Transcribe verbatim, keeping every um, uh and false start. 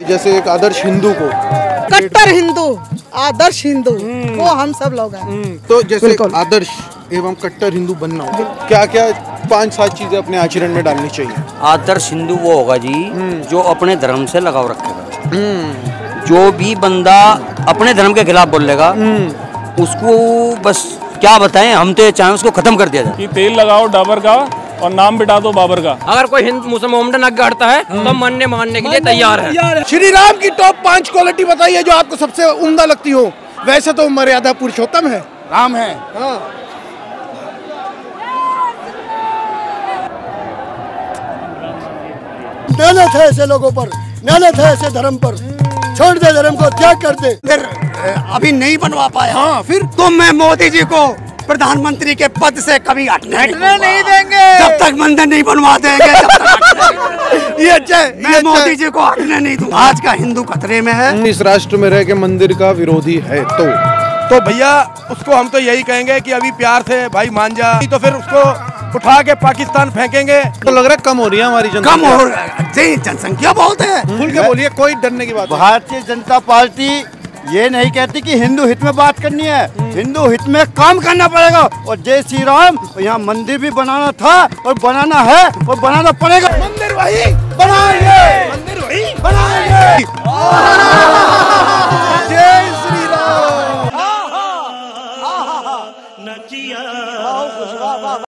जैसे एक आदर्श हिंदू को? कट्टर हिंदू, आदर्श हिंदू, वो हम सब लोग हैं। तो जैसे आदर्श एवं कट्टर हिंदू बनना हो, क्या क्या पांच सात चीजें अपने आचरण में डालनी चाहिए? आदर्श हिंदू वो होगा जी जो अपने धर्म से लगाव रखेगा। जो भी बंदा अपने धर्म के खिलाफ बोलेगा उसको बस क्या बताएं, हम तो चाहें उसको खत्म कर दिया जाए। कि तेल लगाओ डाबर का और नाम बिटा दो बाबर का। अगर कोई हिंदू मुसलमान आगे हटता है तो मानने मानने के लिए तैयार है। श्री राम की टॉप पांच क्वालिटी बताइए जो आपको सबसे उम्दा लगती हो। वैसे तो मर्यादा पुरुषोत्तम है, राम है। हाँ। मेहनत है ऐसे लोगों पर, मेहनत है ऐसे धर्म पर, छोड़ दे धर्म को, त्याग कर दे। फिर अभी नहीं बनवा पाया। हाँ, फिर तो मैं मोदी जी को प्रधानमंत्री के पद से कभी हटने हटने नहीं देंगे जब तक मंदिर नहीं बनवा देंगे। जब तक ये अच्छा है, मैं ये मोदी जी को हटने नहीं दूंगा। आज का हिंदू खतरे में है। इस राष्ट्र में रह के मंदिर का विरोधी है तो तो भैया उसको हम तो यही कहेंगे कि अभी प्यार से भाई मान जा, तो फिर उसको उठा के पाकिस्तान फेंकेंगे। तो लग रहा है कम हो रही है हमारी जनसंख्या। कम हो रही है, जनसंख्या बहुत है। खुल के बोलिए, कोई डरने की बात। भारतीय जनता पार्टी ये नहीं कहती कि हिंदू हित में बात करनी है, हिंदू हित में काम करना पड़ेगा। और जय श्री राम, यहाँ मंदिर भी बनाना था और बनाना है और बनाना पड़ेगा। मंदिर वही बनाएंगे, मंदिर वही बनाएंगे। जय